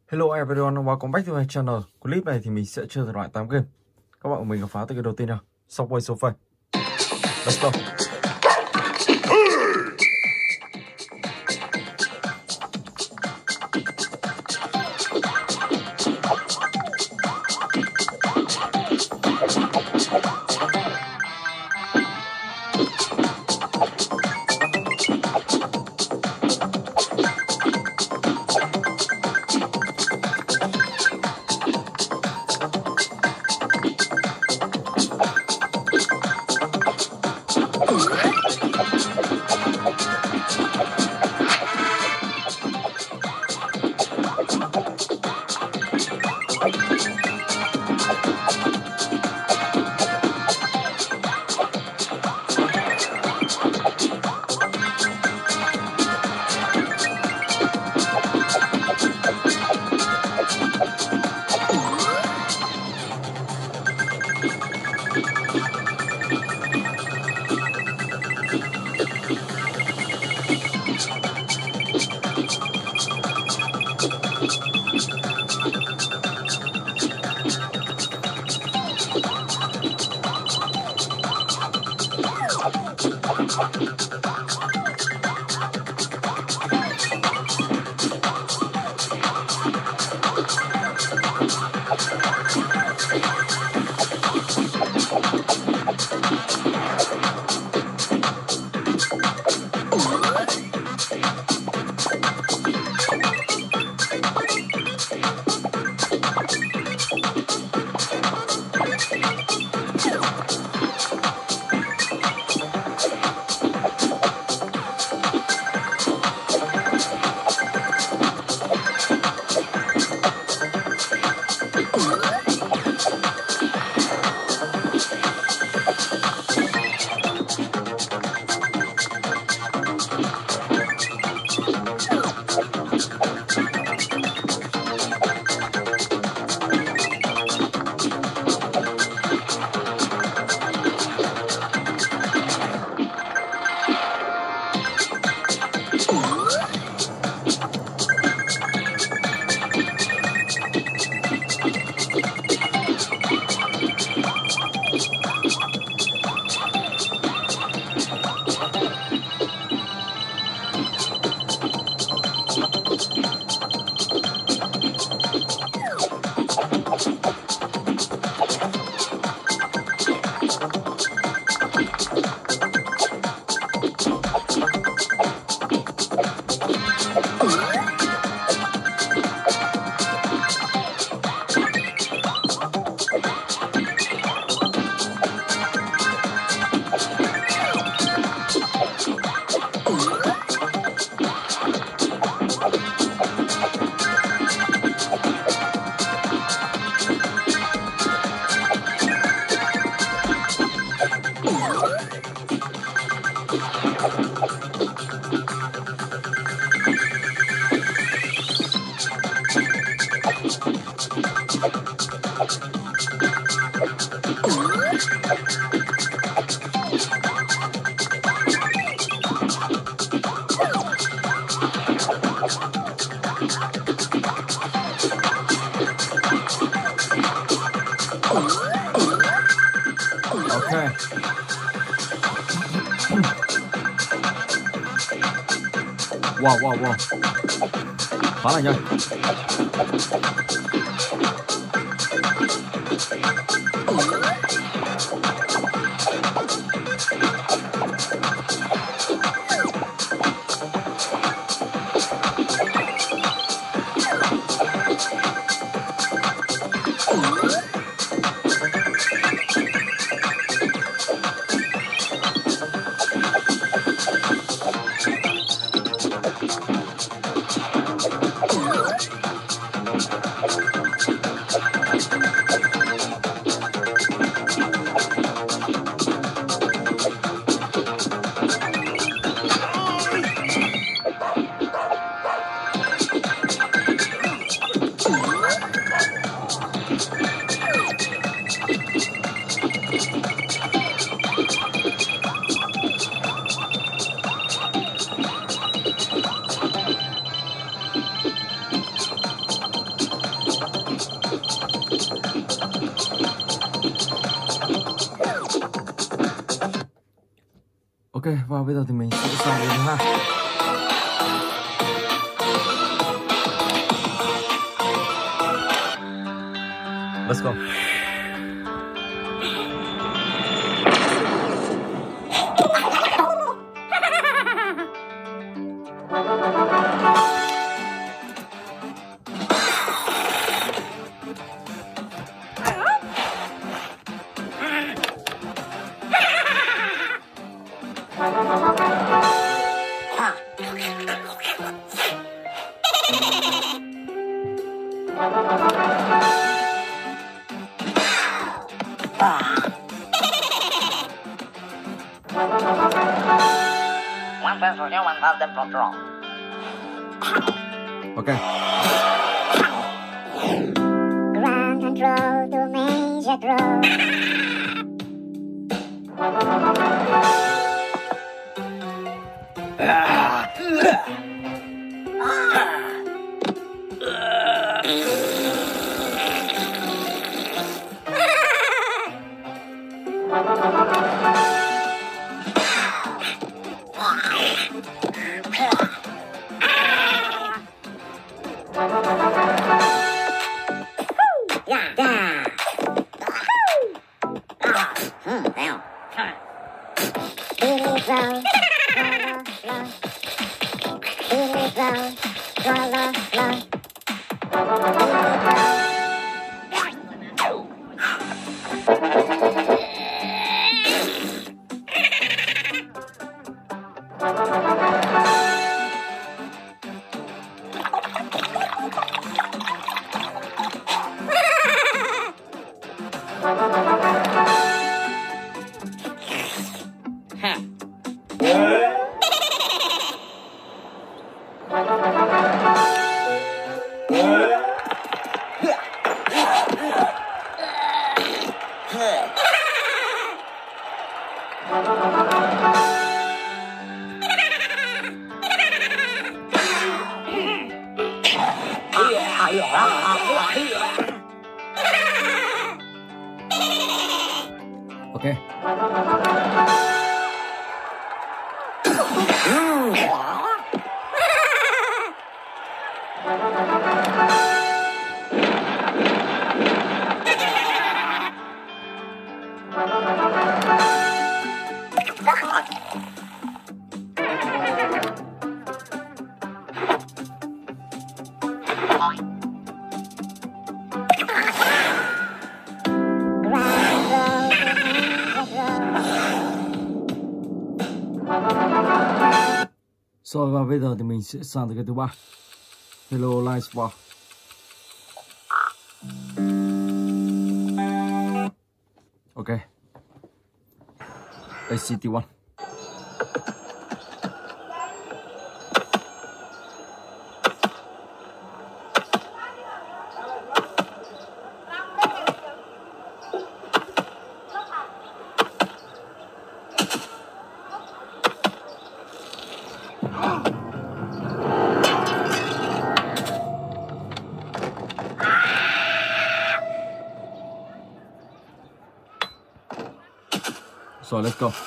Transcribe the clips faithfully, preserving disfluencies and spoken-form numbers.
Hello everyone, welcome back to my channel. Clip này thì mình sẽ chơi thể loại tám game. Các bạn của mình khám phá từ cái đầu tiên nào. Subway Surfer. Let's go. Okay. Wow, wow, wow. Khá là nhanh. và bây giờ thì mình sẽ sang đến thứ hai. Let's go. Okay. Ground control to Major Crow. Okay. Rồi và bây giờ thì mình sẽ sang tới cái thứ ba. Hello Live Sport. Ok. a xê tê một. So let's go.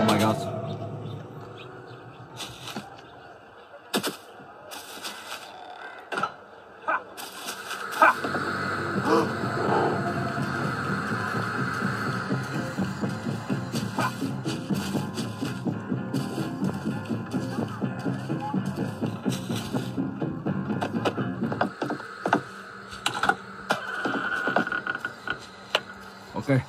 Oh my god. Ok.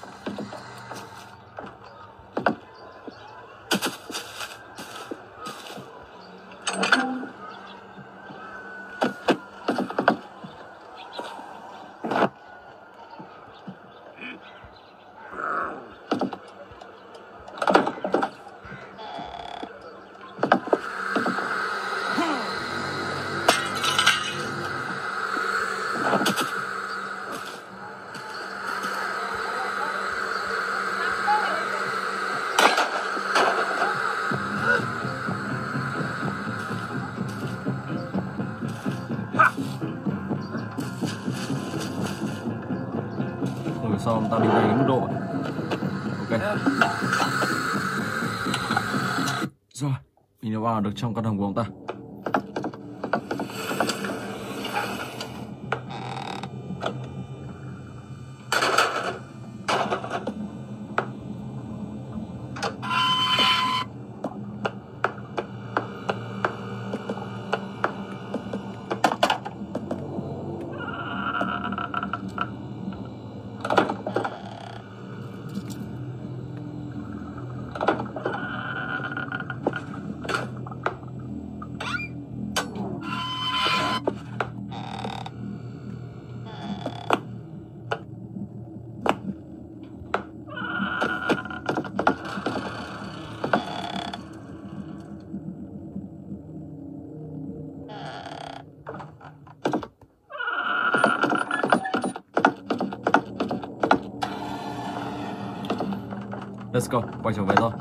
Rồi sau ông ta đi về cái mức độ. Ok. Rồi, mình đã vào được trong căn hầm của ông ta. Let's go, quay trở về thôi.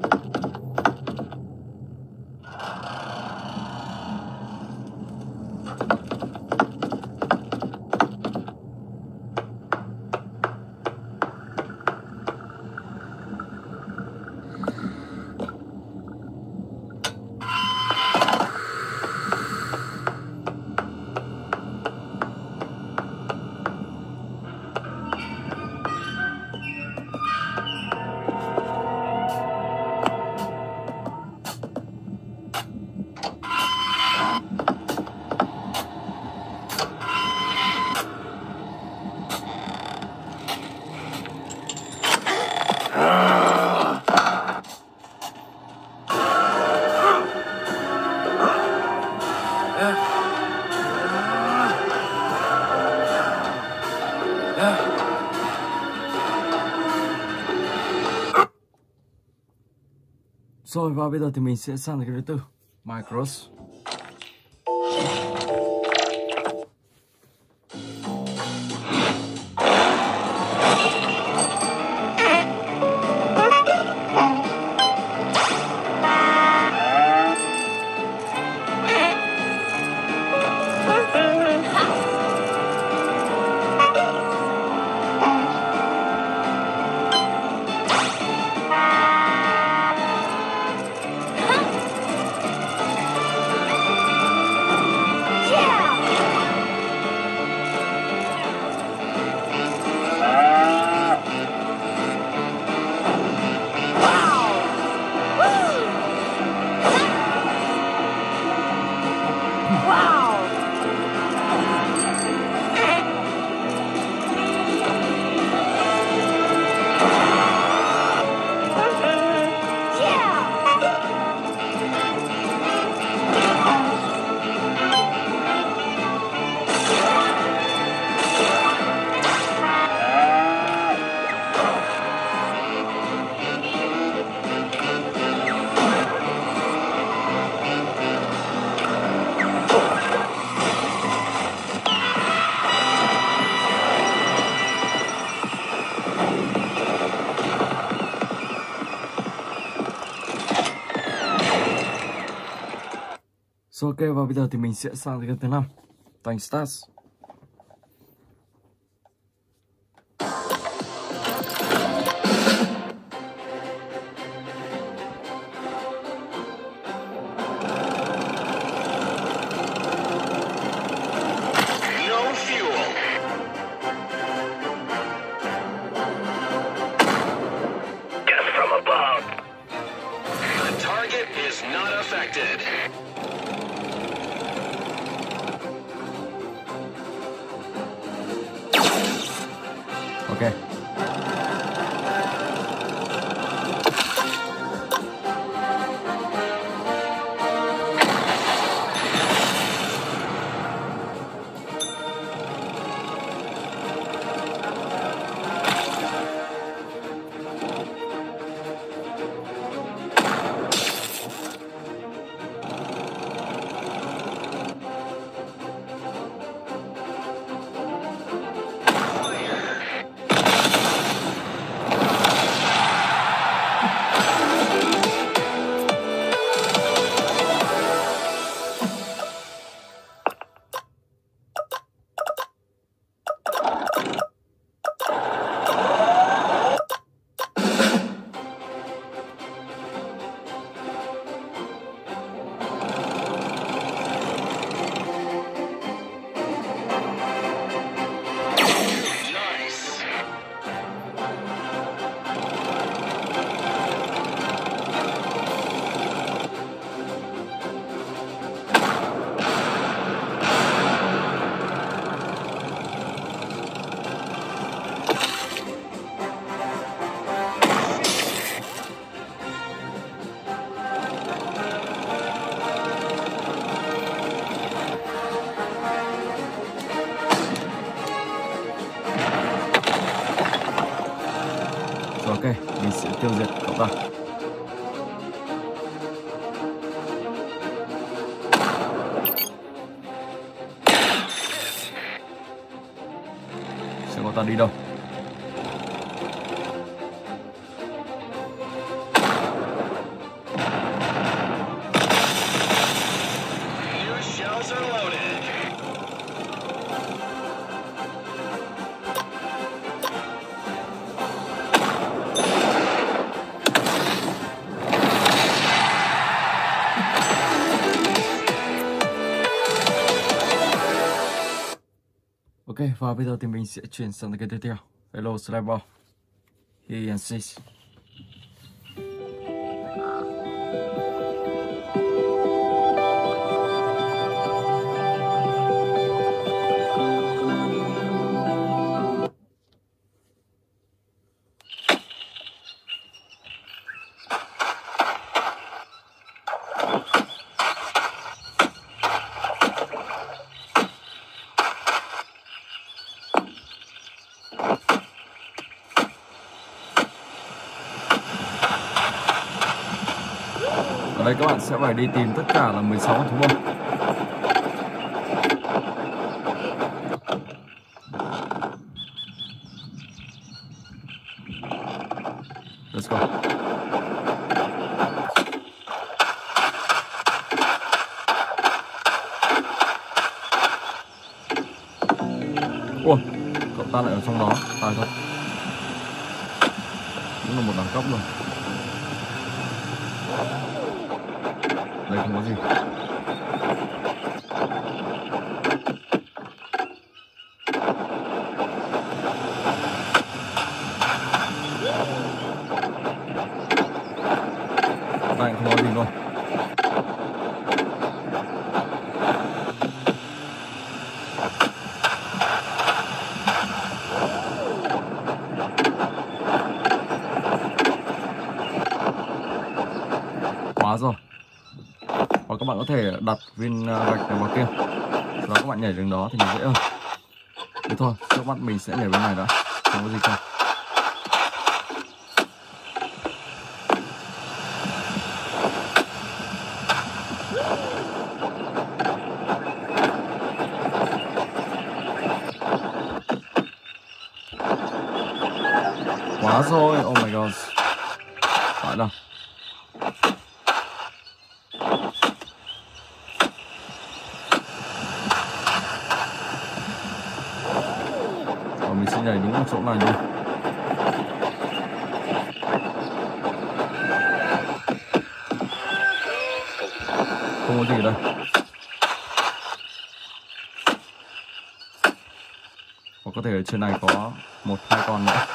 Rồi và bây giờ thì mình sẽ sang cái thứ tư, Micros. Rồi ok, và bây giờ thì mình sẽ sang cái thứ năm, Tank Stars. affected. Ok. Ok, mình sẽ tiêu diệt cậu ta. Xem cậu ta đi đâu. New shells are loaded. Ok, và bây giờ thì mình sẽ chuyển sang cái tiếp theo. Hello Sniper. Here and six. Ở đây các bạn sẽ phải đi tìm tất cả là mười sáu con thú bông. Let's go. Ủa, cậu ta lại ở trong đó, tài thật. Cũng là một đẳng cấp rồi. Đây không có gì. Đây không có gì luôn. Quá rồi. Và các bạn có thể đặt viên gạch này vào kia. Sau đó các bạn nhảy đến đó thì nó dễ hơn. Thế thôi, trước mắt mình sẽ nhảy bên này đã. Không có gì không. Quá rồi, oh my god. Phải đâu. Và mình sẽ nhảy đúng ở chỗ này luôn. Không có gì ở đây. Và có thể ở trên này có một hai con nữa.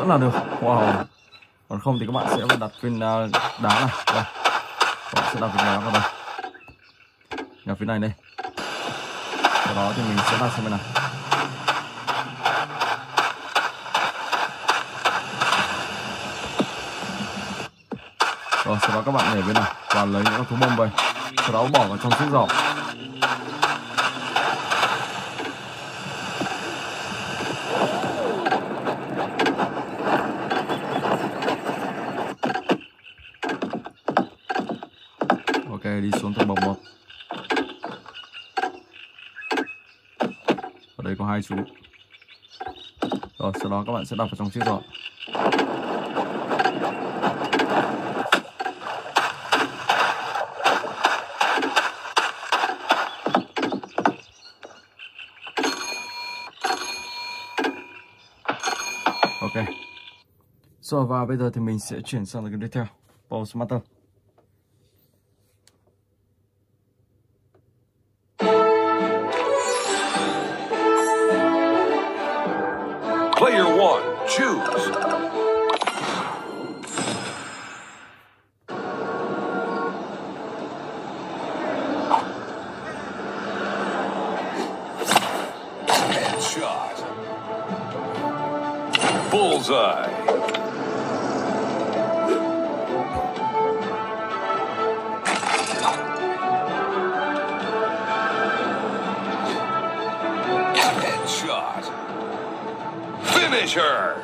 nữa là được. Wow. Còn không thì các bạn sẽ phải đặt viên uh, đá này. Đây. Các bạn sẽ đặt viên đá vào đây. Nhà phía này đây. Sau đó thì mình sẽ đặt sang bên này. Rồi sau đó các bạn nhảy bên này và lấy những con thú bông về. Sau đó bỏ vào trong chiếc giỏ. Ok, đi xuống từng bọc một. Ở đây có hai chú. Rồi sau đó các bạn sẽ đặt vào trong chiếc giỏ. Ok. Rồi và bây giờ thì mình sẽ chuyển sang cái tiếp theo, Postmaster. Player one, choose. Headshot. Bullseye. Headshot. Finish her.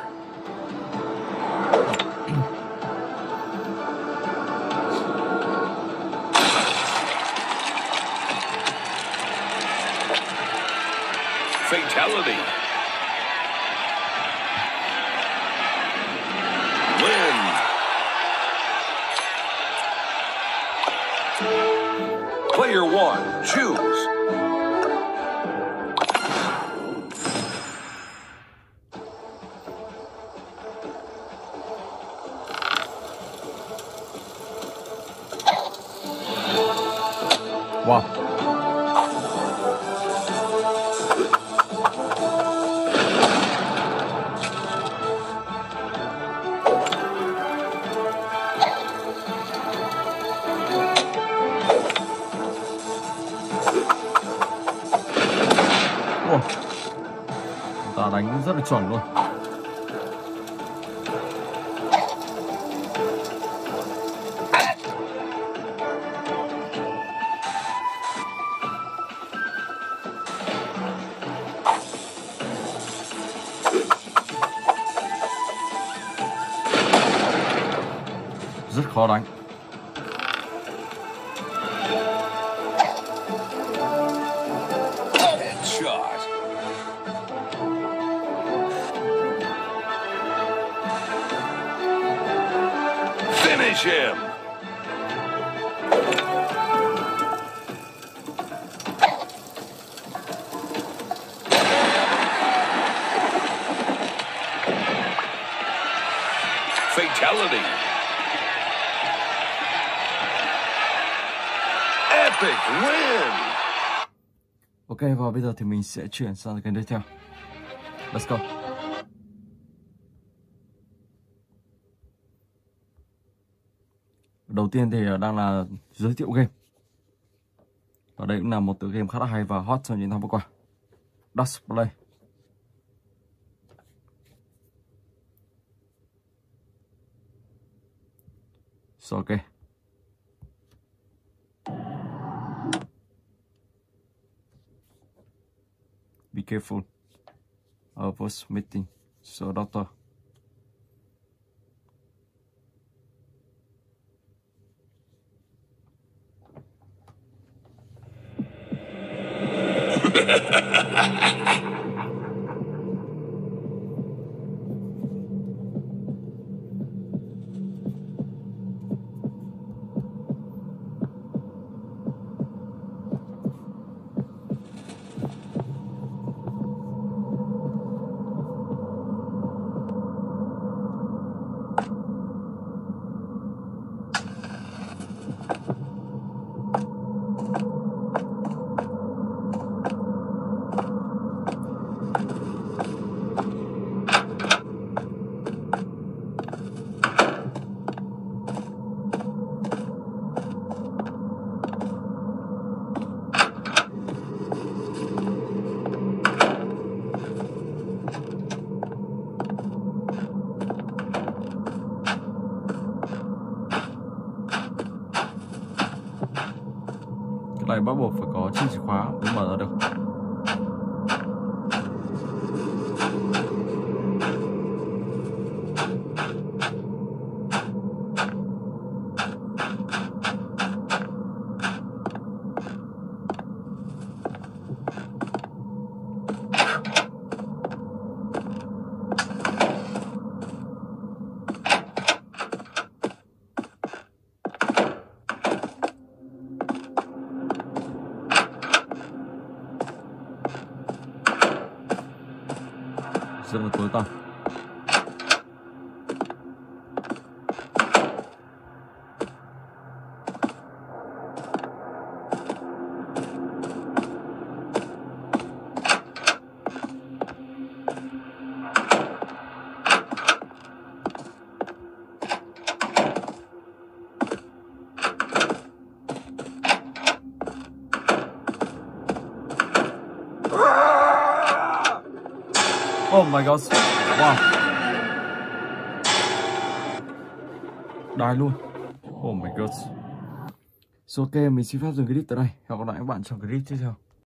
Fatality. Win. Player one, choose. Wow. Wow. Ta đánh rất là chuẩn luôn. Rất khó đánh. Headshot. Finish him. Fatality. Epic win. Ok, và bây giờ thì mình sẽ chuyển sang cái tiếp theo. Let's go. Đầu tiên thì đang là giới thiệu game. Và đây cũng là một tựa game khá là hay và hot trong những năm vừa qua. Dust Play. So, ok. Be careful. I was meeting. So, doctor. Cái này bắt buộc phải có chiếc chìa khóa mới mở ra được. Rất là tối tăm. Oh my god. Wow. Đài luôn. Oh my god. So, ok, mình xin phép dừng clip tại đây. Hẹn gặp lại các bạn trong clip tiếp theo.